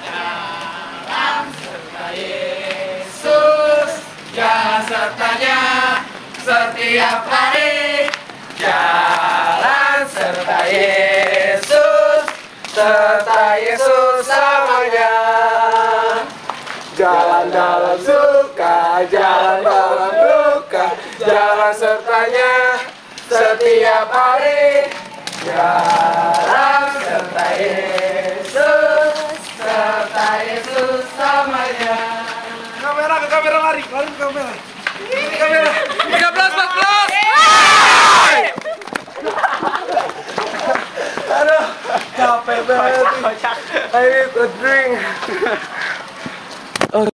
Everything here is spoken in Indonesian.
Jalan serta Yesus, jalan sertanya setiap hari. Jalan serta Yesus selamanya. Jalan dalam suka, jalan dalam duka, jalan sertanya setiap hari. Jalan serta Yesus selamanya. Kamera ke kamera, lari ke kamera. Ini kamera. 13, 14. Aduh, capek banget. I need a drink.